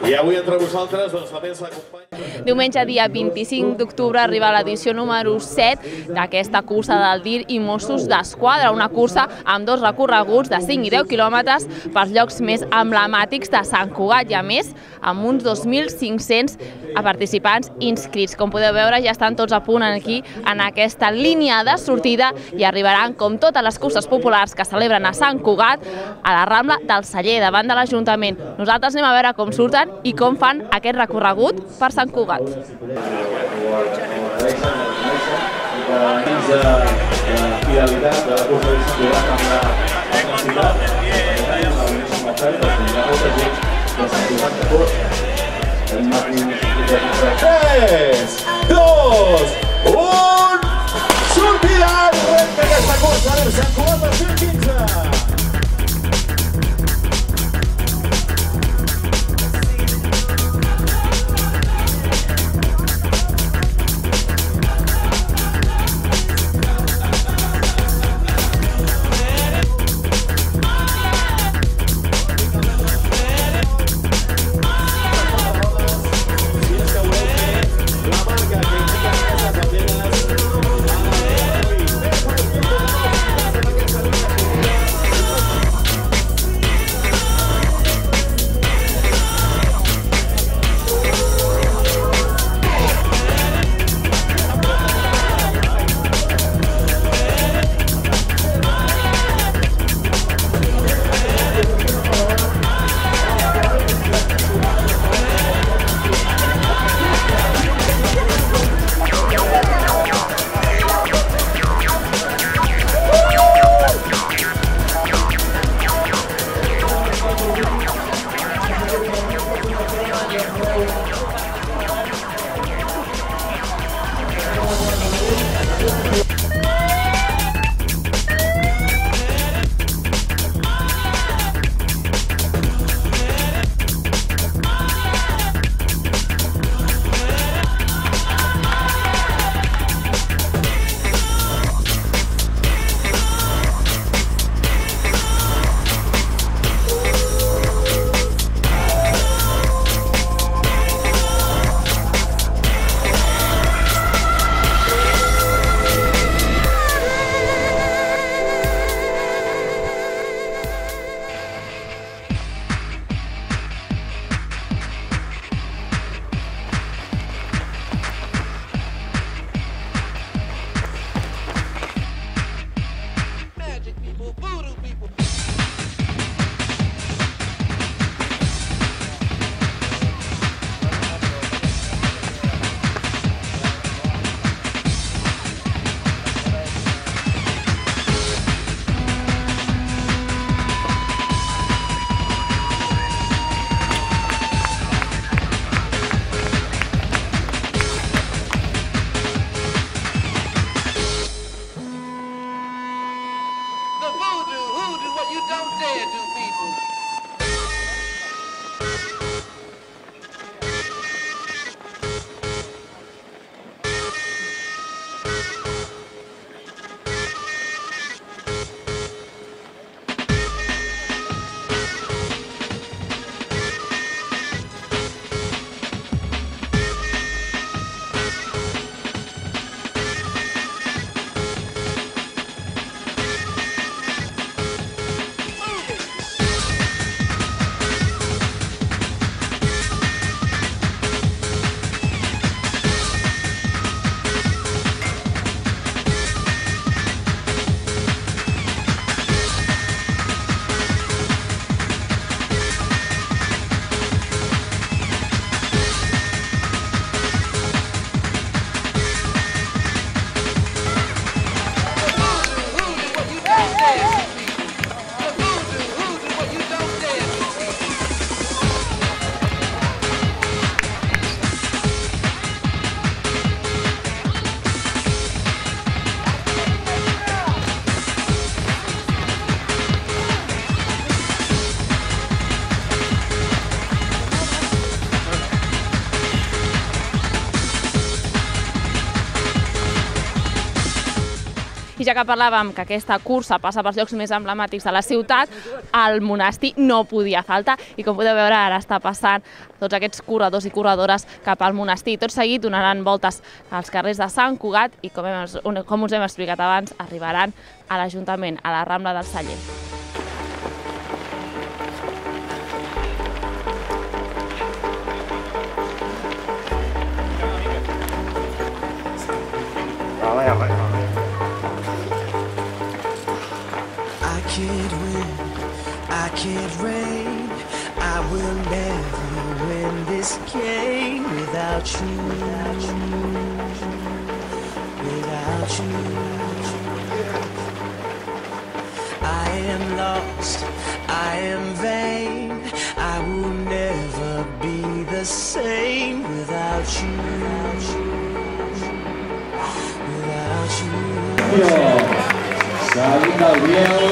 I avui entre vosaltres també ens acompanya... Diumenge, dia 25 d'octubre, arriba l'edició número 7 d'aquesta cursa del DIR i Mossos d'Esquadra, una cursa amb 2 recorreguts de 5 i 10 quilòmetres pels llocs més emblemàtics de Sant Cugat i, a més, amb uns 2.500 participants inscrits. Com podeu veure, ja estan tots a punt aquí en aquesta línia de sortida i arribaran, com totes les curses populars que celebren a Sant Cugat, a la Rambla del Celler, davant de l'Ajuntament. Nosaltres anem a veure com surten i com fan aquest recorregut per Sant Cugat. Tres, dos, un... Sortida! Arrenca aquesta cursa de Sant Cugat 2015! I ja que parlàvem que aquesta cursa passa pels llocs més emblemàtics de la ciutat, el monestir no podia faltar i com podeu veure ara està passant tots aquests corredors i corredores cap al monestir. Tot seguit donaran voltes als carrers de Sant Cugat i com us hem explicat abans arribaran a l'Ajuntament, a la Rambla del Celler. I can't win, I can't reign, I will never win this game without you, without you. I am lost, I am vain, I will never be the same without you, without you. Salint del Biel.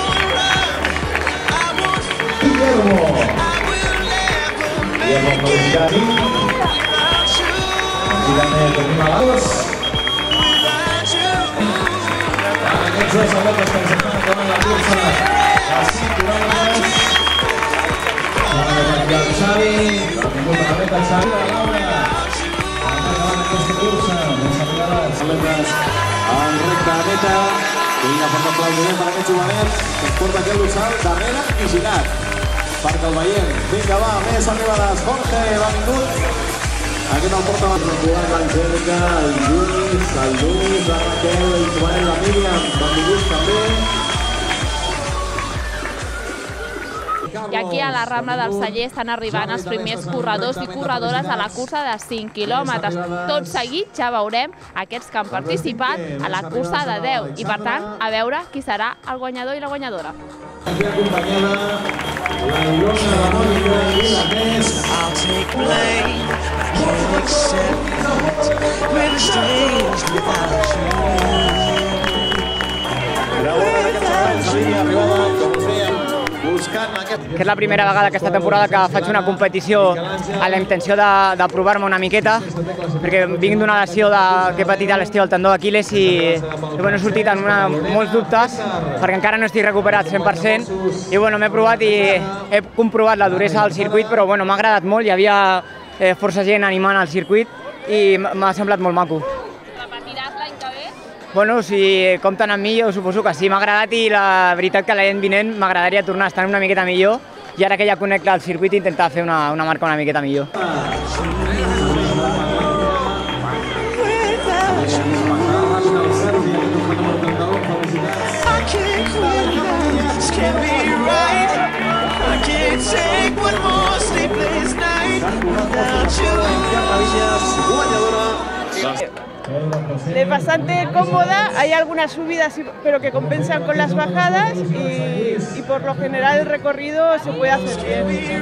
Guillermo. Guillermo Feliciani. Girant tenim a l'Agos. Aquests dos atletes que ens estan acabant la cursa a 5 quilòmetres. El Xavi, benvingut a la meta, Xavi, la Laura. Acabant aquesta cursa, més arribades. Atletes en recta de meta. Vinga, fort aplaudiment per aquest jovenet que es porta aquest dorsal darrere i girat perquè el veiem. Vinga, va, més arribades. Jorge, benvingut. Aquest el porta l'Angèlica, el Lluís, la Raquel, el Joan, la Míriam, benvinguts també. I aquí a la Rambla del Celler estan arribant els primers corredors i corredores a la cursa de 5 quilòmetres. Tot seguit ja veurem aquests que han participat a la cursa de 10 i, per tant, a veure qui serà el guanyador i la guanyadora. Aquí acompanyada la Ilona, la Mònica i la Tess. I'll take blame, I can't accept it, we're strange without you. Mireu aquests moments avui arribada, com us dèiem, buscant aquest... Que és la primera vegada aquesta temporada que faig una competició a la intenció de provar-me una miqueta, perquè vinc d'una lesió que he patit a l'estiu al tendó d'Aquil·les i he sortit amb molts dubtes perquè encara no estic recuperat 100% i m'he provat i he comprovat la duresa del circuit, però m'ha agradat molt, hi havia força gent animant al circuit i m'ha semblat molt maco. Repetiràs l'any que ve? Si compten amb mi, jo suposo que sí, m'ha agradat i la veritat que l'any vinent m'agradaria tornar a estar una miqueta millor i ara que ja conec el circuit intentar fer una marca una miqueta millor. Es bastante cómoda, hay algunas subidas pero que compensan con las bajadas y por lo general el recorrido se puede hacer bien.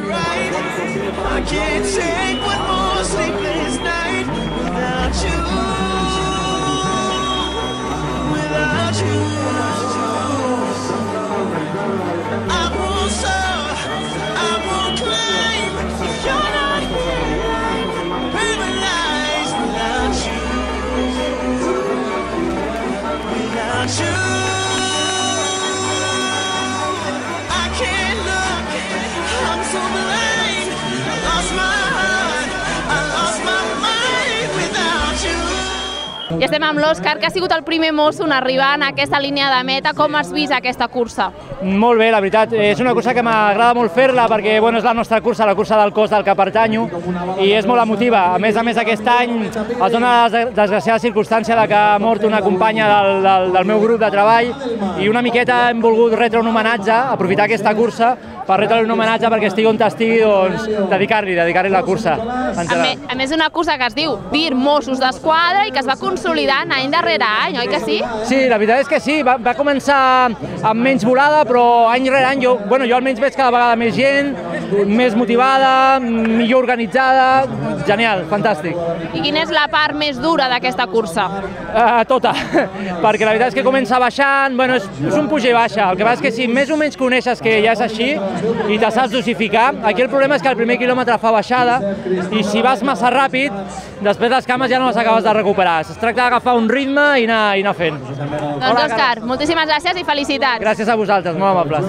I estem amb l'Òscar, que ha sigut el primer mosso en arribar en aquesta línia de meta. Com has vist aquesta cursa? Molt bé, la veritat. És una cursa que m'agrada molt fer-la perquè és la nostra cursa, la cursa del cos del que pertanyo, i és molt emotiva. A més, aquest any es dona la desgraciada circumstància de que ha mort una companya del meu grup de treball i una miqueta hem volgut retre un homenatge, aprofitar aquesta cursa per retre un homenatge perquè estigui on estigui, dedicar-li la cursa. A més, una cursa que es diu DIR Mossos d'Esquadra i que es va consolidant any darrere any, oi que sí? Sí, la veritat és que sí, va començar amb menys volada, però any rere any jo almenys veig cada vegada més gent, més motivada, millor organitzada, genial, fantàstic. I quina és la part més dura d'aquesta cursa? Tota, perquè la veritat és que comença baixant, bueno, és un puja i baixa, el que passa és que si més o menys coneixes que ja és així i te saps dosificar, aquí el problema és que el primer quilòmetre fa baixada i si vas massa ràpid, després les cames ja no les acabes de recuperar. Es tracta d'agafar un ritme i anar fent. Doncs Òscar, moltíssimes gràcies i felicitats. Gràcies a vosaltres, molt amables.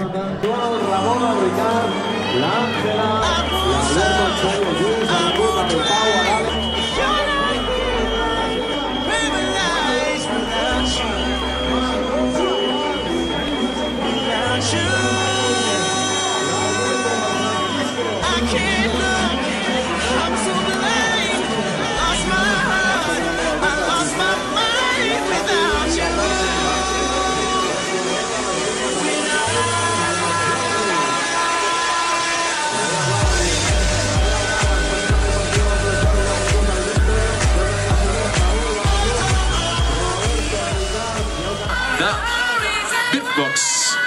Beatbox.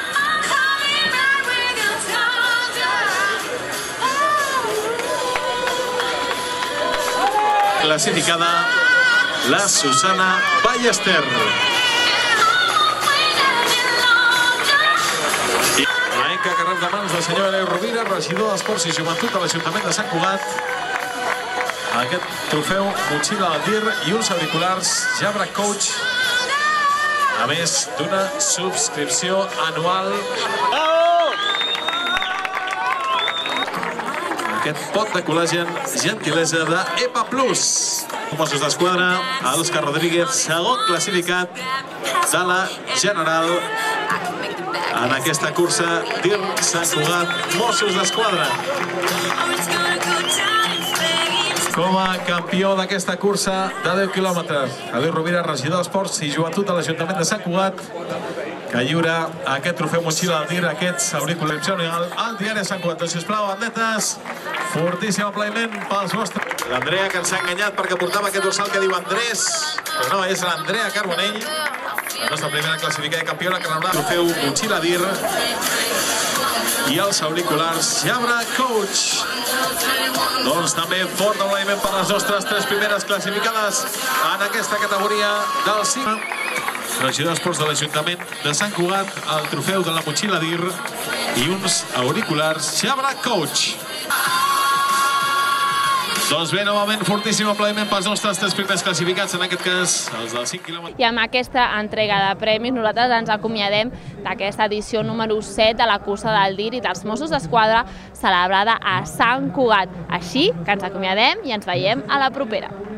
Clasificada la Susana Ballester. L'enca que rep de mans del senyor Eleu Rovira, regidor d'Esports i Joventut de l'Ajuntament de Sant Cugat. Aquest trofeu motxilla del tir i uns auriculars Jabra Coach, a més d'una subscripció anual. Aquest pot de col·làgen, gentilesa d'EPA Plus. Mossos d'Esquadra, Òscar Rodríguez, segon classificat de la General en aquesta cursa tir Sant Cugat Mossos d'Esquadra. Com a campió d'aquesta cursa de 10 quilòmetres, Eleu Rovira, regidor d'Esports i Joventut de l'Ajuntament de Sant Cugat, que lliura aquest trofeu motxilla del tir, aquests auriculars al diari de Sant Cugat. Doncs, sisplau, atletes, fortíssim aplaudiment pels vostres. L'Andrea, que ens ha enganyat perquè portava aquest dorsal que diu Andrés, però no, és l'Andrea Carbonell, la nostra primera classificada i campiona, que rebrà el trofeu motxilla dir i els auriculars Jabra Coach. Doncs també fort aplaudiment per les nostres tres primeres classificades en aquesta categoria del 5. Regidor d'Esports de l'Ajuntament de Sant Cugat, el trofeu de la motxilla dir i uns auriculars Jabra Coach. Doncs bé, novament, fortíssim aplaudiment pels nostres tres primers classificats, en aquest cas els dels 5 quilòmetres. I amb aquesta entrega de premis nosaltres ens acomiadem d'aquesta edició número 7 de la cursa del DIR i dels Mossos d'Esquadra celebrada a Sant Cugat. Així que ens acomiadem i ens veiem a la propera.